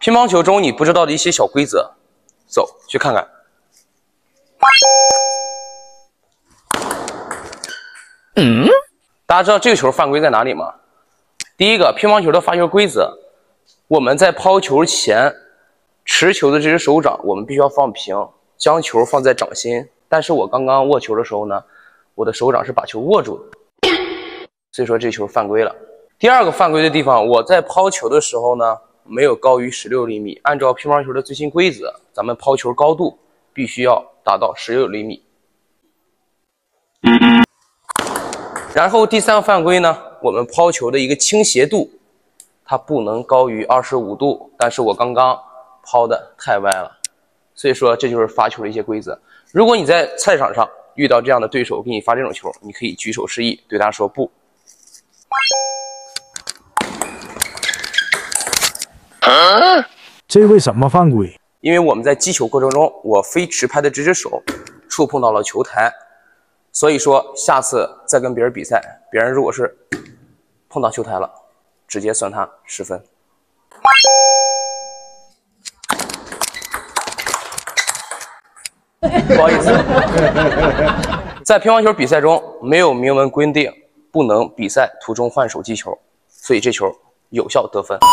乒乓球中你不知道的一些小规则，走去看看。大家知道这个球犯规在哪里吗？第一个，乒乓球的发球规则，我们在抛球前，持球的这只手掌我们必须要放平，将球放在掌心。但是我刚刚握球的时候呢，我的手掌是把球握住的，所以说这球犯规了。第二个犯规的地方，我在抛球的时候呢，没有高于16厘米。按照乒乓球的最新规则，咱们抛球高度必须要达到16厘米。然后第三个犯规呢，我们抛球的一个倾斜度，它不能高于25度。但是我刚刚抛的太歪了，所以说这就是发球的一些规则。如果你在菜场上遇到这样的对手给你发这种球，你可以举手示意，对他说不。 这为什么犯规？ 因为我们在击球过程中，我非持拍的这只手触碰到了球台，所以说下次再跟别人比赛，别人如果是碰到球台了，直接算他10分。不好意思，在乒乓球比赛中没有明文规定不能比赛途中换手击球，所以这球有效得分。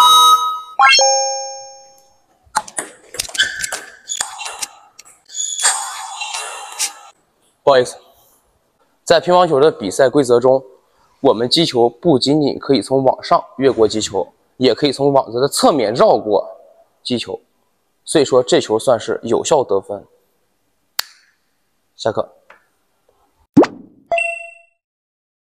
不好意思，在乒乓球的比赛规则中，我们击球不仅仅可以从网上越过击球，也可以从网子的侧面绕过击球，所以说这球算是有效得分。下课。